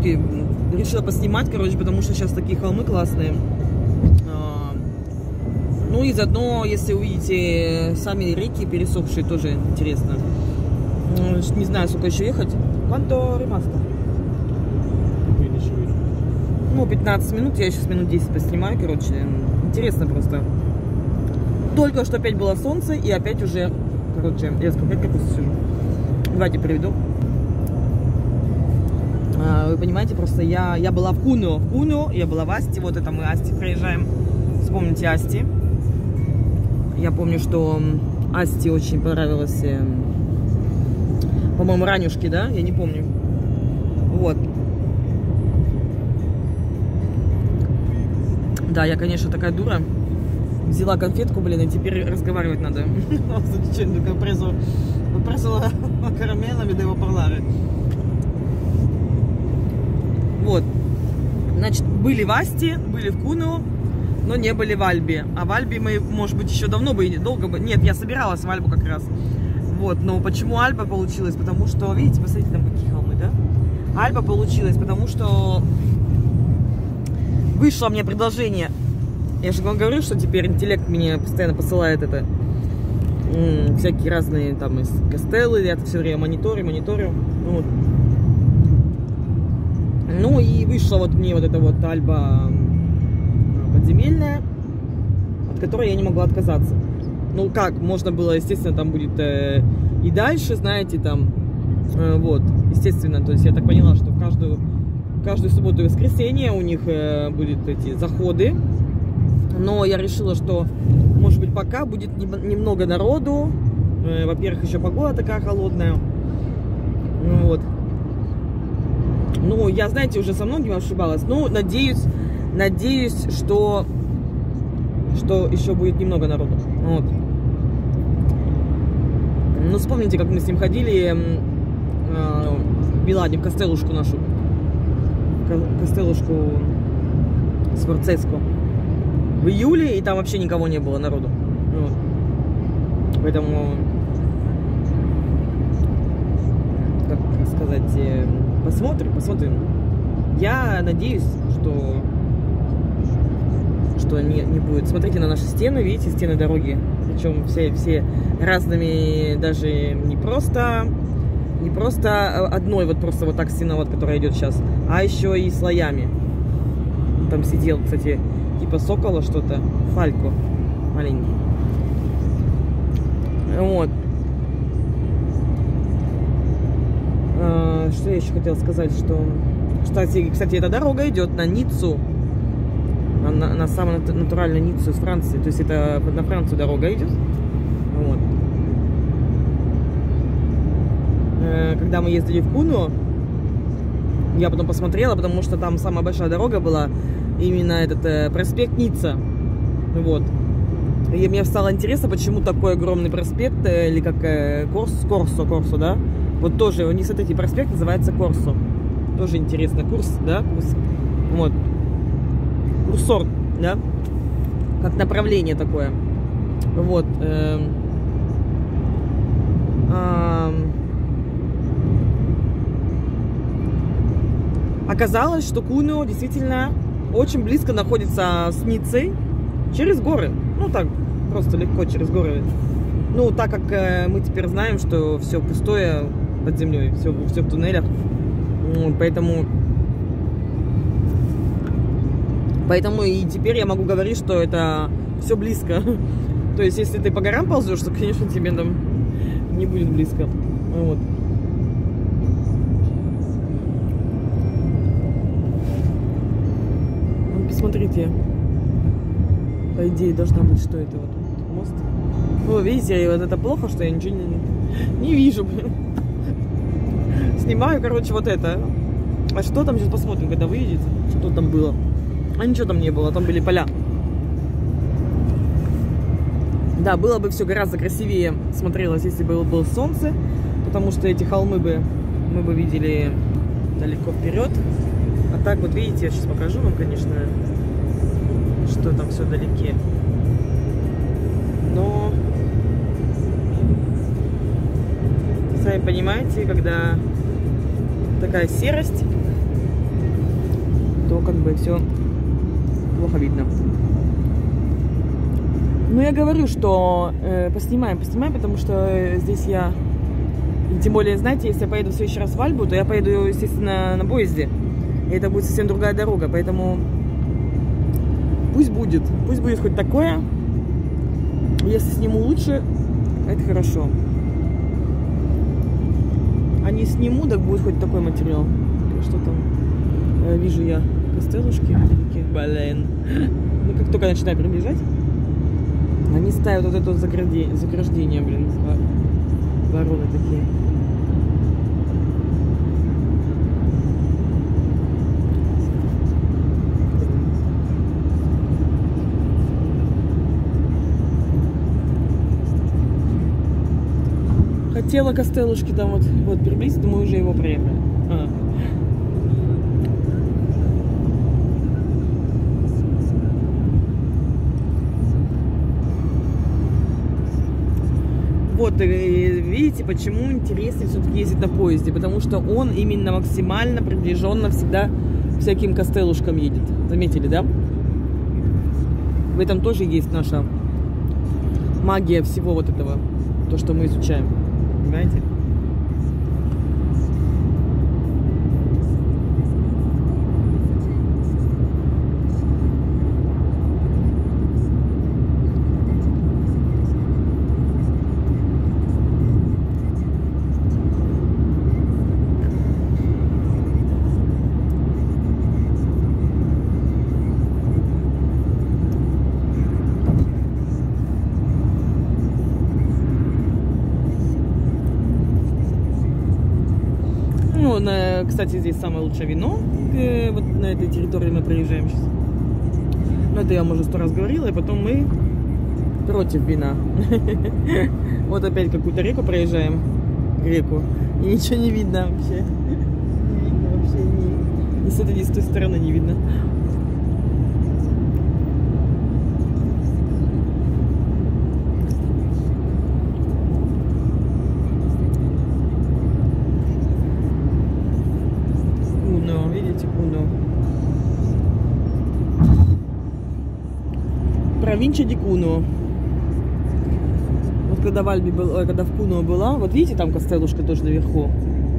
фотки. Решила поснимать, короче, потому что сейчас такие холмы классные. Ну и заодно, если увидите сами реки пересохшие, тоже интересно. Не знаю, сколько еще ехать. Quanto rimasto? Ну, 15 минут, я сейчас минут 10 поснимаю, короче. Интересно просто. Только что опять было солнце, и опять уже, короче, я опять капусту сижу. Давайте приведу. Вы понимаете, просто я была в Кунио, я была в Асти, вот это мы Асти проезжаем. Вспомните Асти. Я помню, что Асти очень понравилось, по-моему, ранюшки, да? Я не помню. Вот. Да, я, конечно, такая дура. Взяла конфетку, блин, и теперь разговаривать надо. Карамелами devo parlare. Вот. Значит, были в Асти, были в Кунио, но не были в Альбе. А в Альбе мы, может быть, еще давно бы, долго бы... Нет, я собиралась в Альбу как раз. Вот, но почему Альба получилась? Потому что, видите, посмотрите, там какие холмы, да? Альба получилась, потому что вышло мне предложение. Я же вам говорю, что теперь интеллект мне постоянно посылает это. Всякие разные там из Костеллы, я это все время мониторю. Вот. Ну и вышла вот мне вот эта вот Альба подземельная, от которой я не могла отказаться. Ну как, можно было, естественно, там будет и дальше, знаете, там, вот, естественно, то есть я так поняла, что каждую субботу и воскресенье у них будут эти заходы, но я решила, что, может быть, пока будет немного народу, во-первых, еще погода такая холодная, вот. Ну, я, знаете, уже со многим ошибалась, но надеюсь, что еще будет немного народу. Вот. Ну, вспомните, как мы с ним ходили в Биладе, в Костелушку нашу. Костелушку Сфорцеско. В июле, и там вообще никого не было народу. Вот. Поэтому, как сказать, посмотрим. Я надеюсь, что не будет. Смотрите на наши стены, видите, стены дороги. Причем все разными, даже не просто одной, вот просто вот так стена, вот, которая идет сейчас, а еще и слоями. Там сидел, кстати, типа сокола что-то, фалько маленький. Вот. Что я еще хотела сказать, что кстати, эта дорога идет на Ниццу. На самую натуральную Ниццу из Франции. То есть это на Францию дорога идет. Вот. Когда мы ездили в Кунио, я потом посмотрела, потому что там самая большая дорога была именно этот проспект Ницца. Вот. И мне стало интересно, почему такой огромный проспект, или как Корсо, да? Вот тоже, у них, смотрите, проспект называется Корсо. Тоже интересно. Курс, да? Курс. Вот. Курсор, да? Как направление такое. Вот. Оказалось, что Кунио действительно очень близко находится с Ниццей через горы. Ну так, просто легко через горы. Ну, так как мы теперь знаем, что все пустое под землей, все в туннелях. Поэтому и теперь я могу говорить, что это все близко. То есть, если ты по горам ползешь, то, конечно, тебе там не будет близко. Вот. Посмотрите. По идее, должна быть, что это вот мост. О, видите, вот это плохо, что я ничего не вижу, блин. Снимаю, короче, вот это. А что там, сейчас посмотрим, когда выйдет, что там было. А ничего там не было, там были поля. Да, было бы все гораздо красивее смотрелось, если бы было солнце, потому что эти холмы мы бы видели далеко вперед. А так вот, видите, я сейчас покажу вам, конечно, что там все вдалеке. Но, сами понимаете, когда такая серость, то как бы все плохо видно. Но я говорю, что поснимаем, потому что здесь я... И тем более, знаете, если я поеду в следующий раз в Альбу, то я поеду, естественно, на поезде. И это будет совсем другая дорога, поэтому пусть будет хоть такое. Если сниму лучше, это хорошо. А не сниму, так будет хоть такой материал. Что там? Вижу я костелушки. Блин. Ну, как только начинаю приближать, они ставят вот это заграждение, блин. Вороны такие. Хотела костелушки там вот приблизить, но мы уже его проехали. Вот, видите, почему интереснее все-таки ездить на поезде, потому что он именно максимально приближенно всегда всяким костелушкам едет. Заметили, да? В этом тоже есть наша магия всего вот этого, то, что мы изучаем. Понимаете? Кстати, здесь самое лучшее вино. Вот на этой территории мы проезжаем сейчас. Но это я вам уже 100 раз говорила, и потом мы против вина. Вот опять какую-то реку проезжаем. Реку. И ничего не видно вообще. Не видно вообще. Ни с этой, ни с той стороны не видно. Провинция ди Куно. Вот когда в Альбе был, когда в Куно была, вот видите, там костелушка тоже наверху.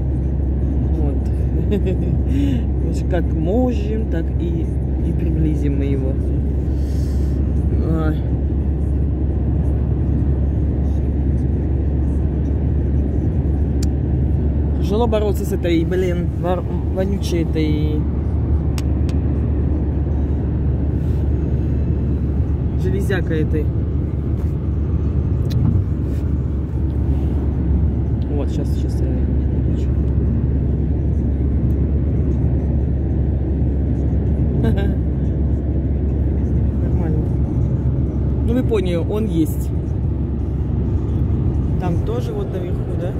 Вот. Как можем, так и приблизим мы его. Тяжело бороться с этой, блин, вонючей этой железяка этой. Вот, сейчас я... Нормально. Ну, вы поняли, он есть. Там тоже вот наверху, да?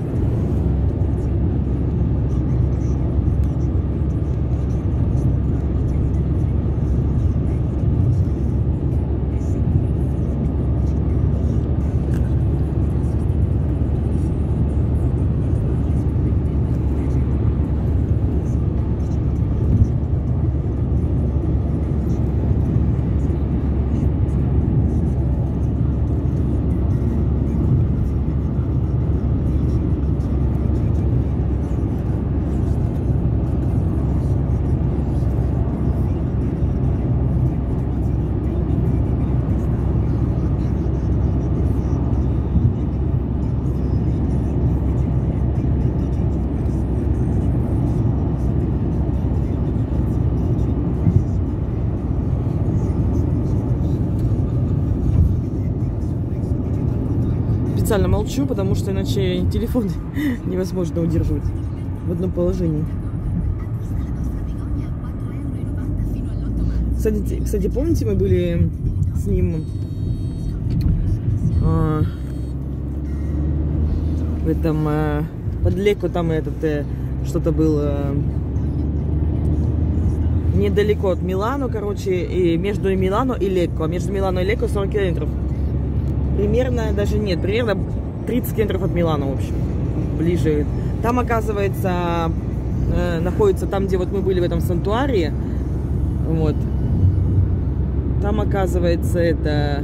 Специально молчу, потому что иначе телефон невозможно удерживать в одном положении. Кстати, помните, мы были с ним в этом под Лекко, там этот что-то было недалеко от Милано, короче, и между Милано и Лекко. А между Милано и Лекко 40 километров. Примерно, даже нет, примерно 30 километров от Милана, в общем, ближе. Там, оказывается, находится там, где вот мы были в этом сантуарии, Вот. Там, оказывается, это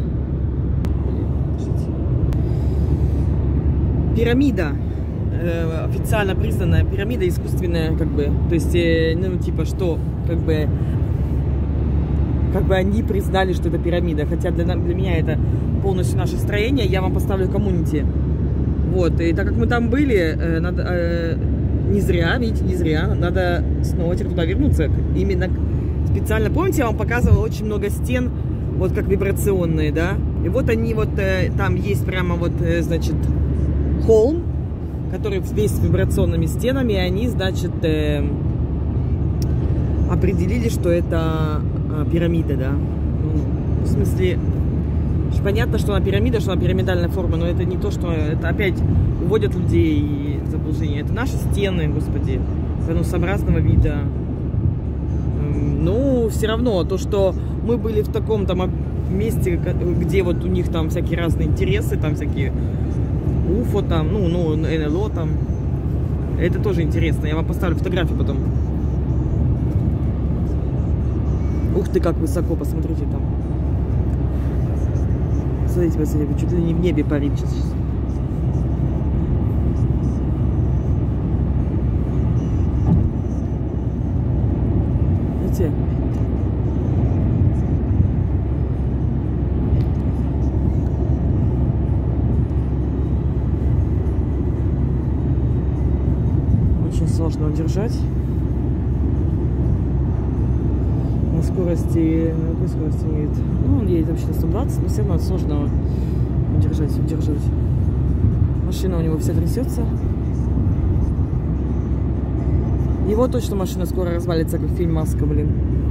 пирамида. Официально признанная пирамида искусственная, как бы. То есть, ну, типа, что, как бы они признали, что это пирамида. Хотя для меня это полностью наше строение. Я вам поставлю коммунити. Вот. И так как мы там были, надо, не зря, видите, не зря. Надо снова туда вернуться. Именно специально. Помните, я вам показывала очень много стен, вот как вибрационные, да? И вот они вот, там есть прямо вот, значит, холм, который весь с вибрационными стенами. И они, значит, определили, что это пирамида, да. Ну, в смысле, понятно, что она пирамида, что она пирамидальная форма, но это не то, что это опять уводят людей в заблуждение. Это наши стены, господи, конусообразного вида. Ну, все равно, то, что мы были в таком там месте, где вот у них там всякие разные интересы, там всякие УФО, там, ну, НЛО там, это тоже интересно. Я вам поставлю фотографию потом. Ух ты, как высоко, посмотрите там. Смотрите, посмотрите, чуть ли не в небе парит сейчас. Видите? Очень сложно удержать. На скорости, на какой скорости едет? Ну, он едет вообще на 120, но все равно сложно удержать. Машина у него вся трясется. Его точно машина скоро развалится, как фильм «Маска», блин.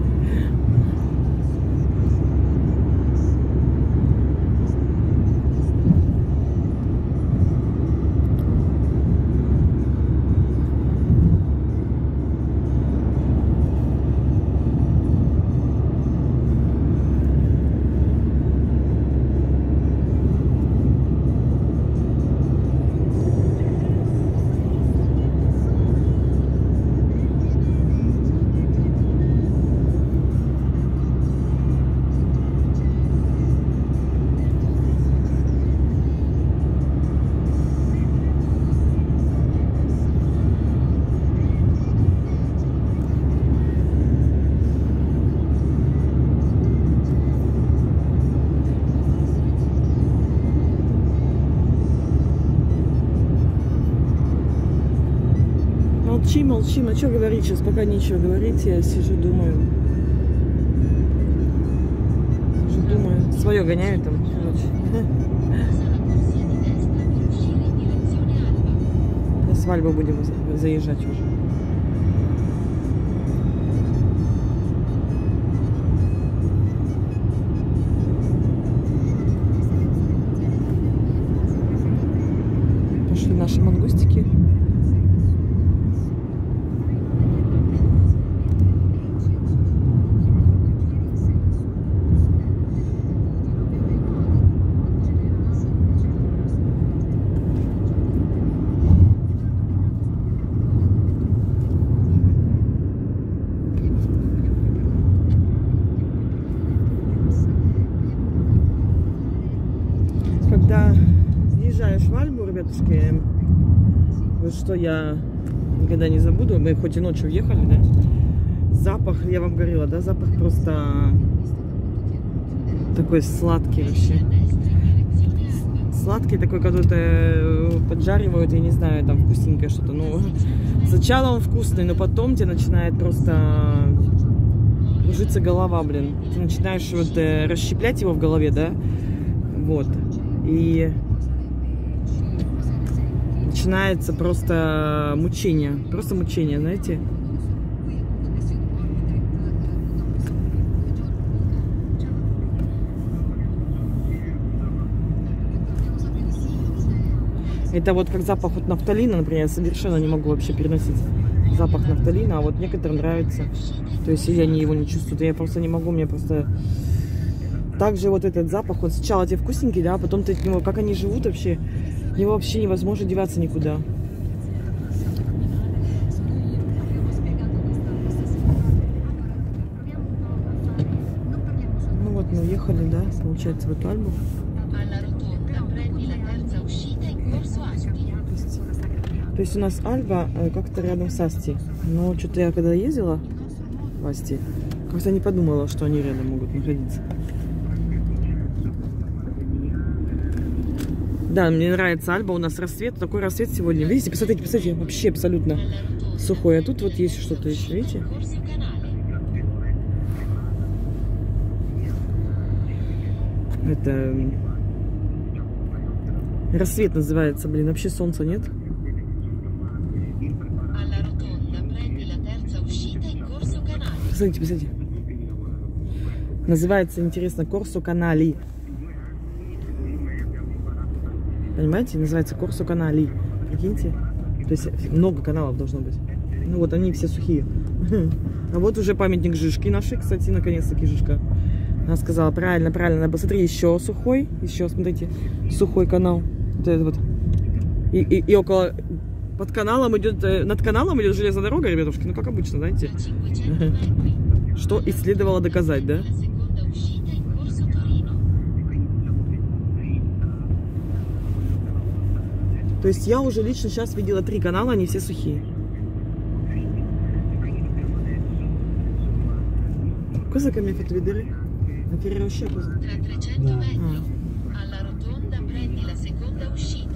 Молчим, а что говорить сейчас, пока нечего говорить, я сижу, думаю, свое гоняю там, короче. На свадьбу будем заезжать уже. Пошли наши мангустики. Когда въезжаешь в Альбу, ребятушки, вот что я никогда не забуду, мы хоть и ночью въехали, да, запах, я вам говорила, да, запах просто такой сладкий вообще. Сладкий такой, когда-то поджаривают, я не знаю, там вкусненькое что-то, ну, сначала он вкусный, но потом тебе начинает просто кружиться голова, блин. Ты начинаешь вот расщеплять его в голове, да, вот. И начинается просто мучение, знаете. Это вот как запах вот нафталина, например, я совершенно не могу вообще переносить запах нафталина, а вот некоторым нравится. То есть я его не чувствую, я просто не могу, мне просто... Также вот этот запах, он сначала тебе вкусненький, да, а потом ты от него, как они живут вообще, от него вообще невозможно деваться никуда. въехали, да, получается, в эту Альбу. То есть у нас Альба как-то рядом с Асти. Но что-то я когда ездила в Асти, как-то не подумала, что они рядом могут находиться. Да, мне нравится Альба, у нас рассвет, такой рассвет сегодня. Видите, посмотрите, посмотрите, вообще абсолютно сухой. А тут вот есть что-то еще, видите? Это рассвет называется, блин, вообще солнца нет. Посмотрите, посмотрите. Называется, интересно, Корсо Канали. Понимаете? Называется Корсо Канали. Прикиньте. То есть много каналов должно быть. Ну вот они все сухие. А вот уже памятник Жишки нашей, кстати, наконец-таки Жишка. Она сказала, правильно, правильно. Посмотри, еще сухой. Еще, смотрите, сухой канал. Вот это вот. И около... Под каналом идет... Над каналом идет железная дорога, ребятушки. Ну, как обычно, знаете. Что и следовало доказать, да? То есть я уже лично сейчас видела 3 канала, они все сухие. Cosa che mi hai fatto vedere? La fiera uscita cosa? Tra 300 metri alla rotonda prendi la seconda uscita.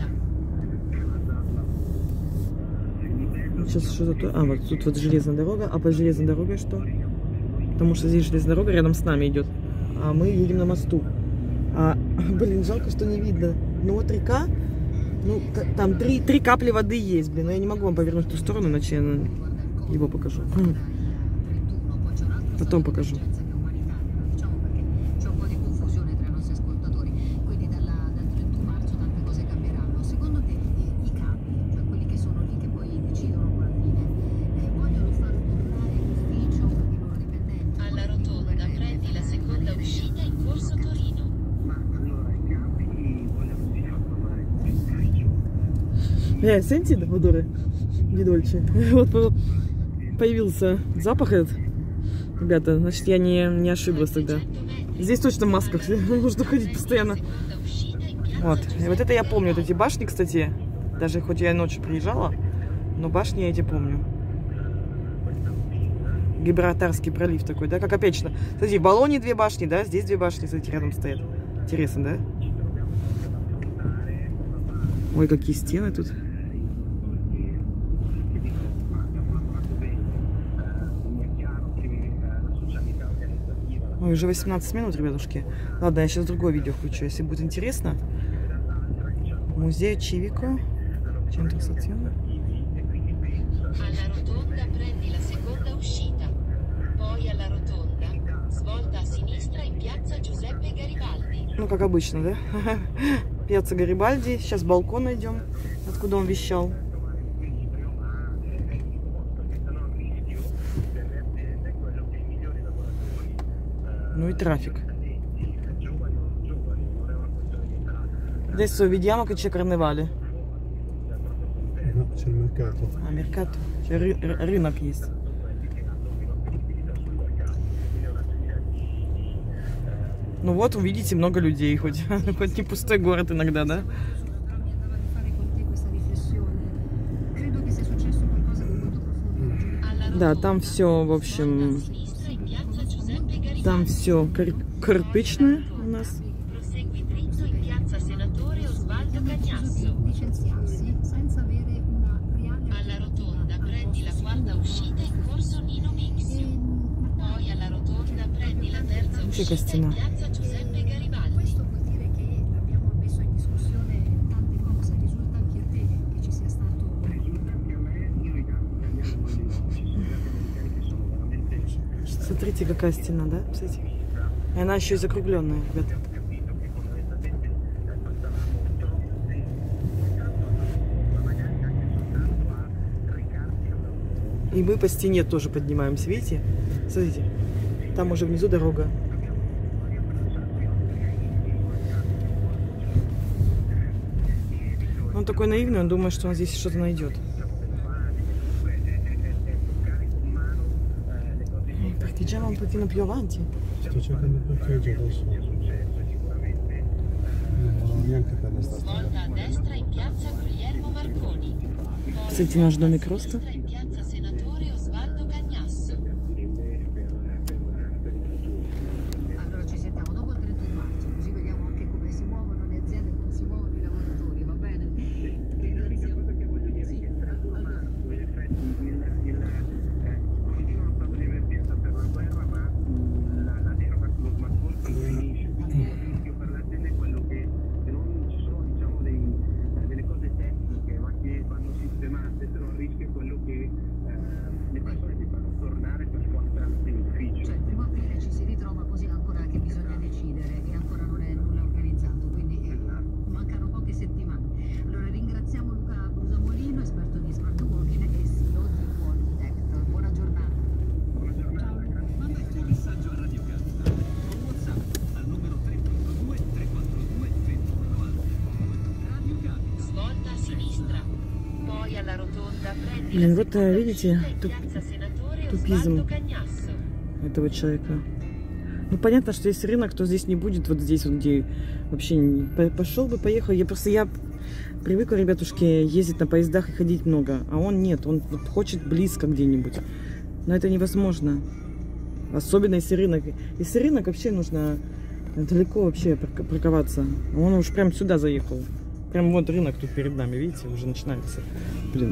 Сейчас что-то... А, вот тут вот железная дорога. А под железной дорогой что? Потому что здесь железная дорога рядом с нами идет. А мы едем на мосту. Блин, жалко, что не видно. Ну вот река. Ну, там 3 капли воды есть, блин. Но я не могу вам повернуть в ту сторону, иначе я его покажу. Потом покажу. Senti odore di dolce. Вот появился запах этот. Ребята, значит, я не ошиблась тогда. Здесь точно в масках. Нужно ходить постоянно. Вот. И вот это я помню. Вот эти башни, кстати. Даже хоть я ночью приезжала, но башни я эти помню. Гибралтарский пролив такой, да? Как опять же. Смотрите, в Болоне 2 башни, да? Здесь 2 башни, кстати, рядом стоят. Интересно, да? Ой, какие стены тут. Ой, уже 18 минут, ребятушки. Ладно, я сейчас другое видео включу, если будет интересно. Музей Чивико. Центро стаzione. Ну, как обычно, да? Пьяцца Гарибальди. Сейчас балкон найдем, откуда он вещал. Ну и трафик. Adesso vediamo che c'è carnevale. No, c'è il mercato. А, меркато. Рынок есть. Ну вот, увидите, много людей, хоть не пустой город иногда, да? Да, там все, в общем, там все кирпичное у нас. Вообще стена. Смотрите, какая стена, да? Смотрите. И она еще и закругленная, ребята. И мы по стене тоже поднимаемся, видите? Смотрите, там уже внизу дорога. Он такой наивный, он думает, что он здесь что-то найдет. Leggiamo un pochino più avanti. Sto cercando il parcheggio adesso. Non ho neanche per la strada. Svolta a destra in piazza Guglielmo Marconi. Кстати, наш домик роста. In piazza Senatore Osvaldo Cagnasso. Allora ci sentiamo dopo il 31 marzo, così vediamo anche come si muovono le aziende, come si muovono i lavoratori, va bene? Cioè il 1 aprile ci si ritrova così ancora che bisogna decidere e ancora non è nulla organizzato, quindi mancano poche settimane. Allora ringraziamo Luca Brusamolino, esperto di smart working e CEO di Walltech. Buona giornata. Manda il tuo messaggio a Radio Capita con WhatsApp al numero 342 342 2190. Radio Capita. Svolta a sinistra. Poi alla rotonda prendi Блин, la вот seconda видите, uscita in piazza Senatore тупизм Osvaldo Cagnasso. этого человека. Ну, понятно, что есть рынок, то здесь не будет, вот здесь вот, где вообще пошел бы, поехал. Я привыкла, ребятушки, ездить на поездах и ходить много, а он нет, он вот хочет близко где-нибудь. Но это невозможно. Особенно если рынок. Если рынок, вообще нужно далеко вообще парковаться. Он уж прям сюда заехал. Прям вот рынок тут перед нами, видите, уже начинается. Блин.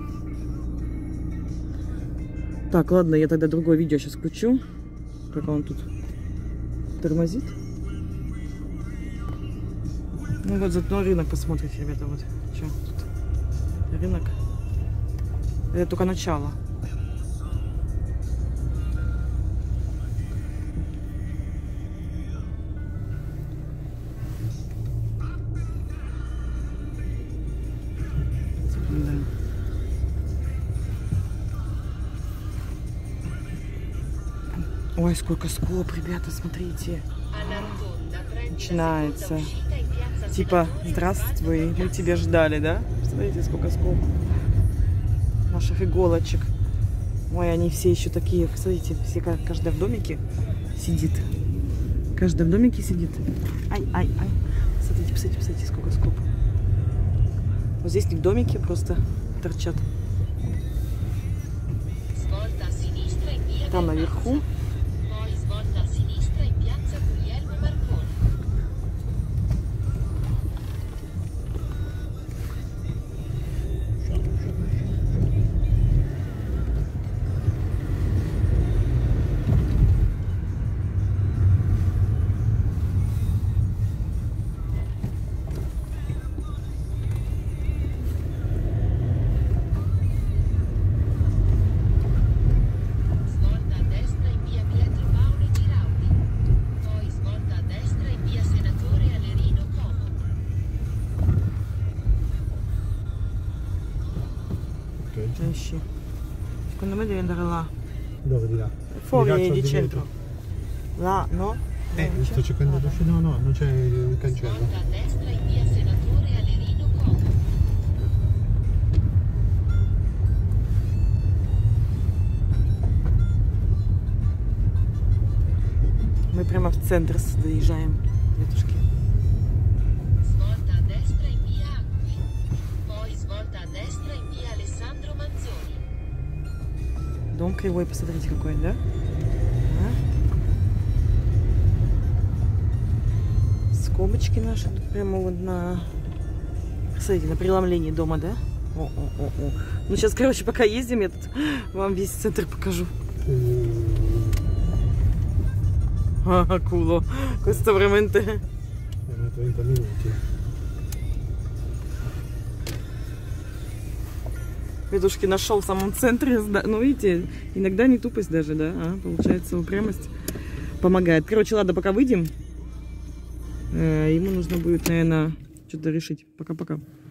Так, ладно, я тогда другое видео сейчас включу, пока он тут тормозит. Ну вот заодно рынок посмотрите, ребята, вот. Что тут? Рынок. Это только начало. Да. Ой, сколько скоп, ребята, смотрите. Начинается. Типа, здравствуй, мы тебя ждали, да? Смотрите, сколько скоп. Наших иголочек. Ой, они все еще такие, смотрите, все, каждая в домике сидит. Каждая в домике сидит. Ай. Смотрите, посмотрите, сколько скоп. Вот здесь не в домике, просто торчат. Там наверху. Esci. Secondo me devi andare là. Dove di là? Fuori di centro. Là, no? Sto cercando di uscire. No, non c'è un cancello. Svolta a destra in via Senatore Alerino Como. Мы прямо в центр доезжаем, детушки. Svolta a destra in via Acqui. Poi svolta a destra in via Alessandro Manzoni. Дом кривой, посмотрите какой, да? Скобочки наши тут прямо вот на... Смотрите, на преломлении дома, да? О. Ну сейчас, короче, пока ездим, я тут вам весь центр покажу. Culo, questo veramente... 30 minuti. Дедушки нашел в самом центре. Ну, видите, иногда не тупость даже, да? Получается, упрямость помогает. Короче, ладно, пока выйдем. Ему нужно будет, наверное, что-то решить. Пока-пока.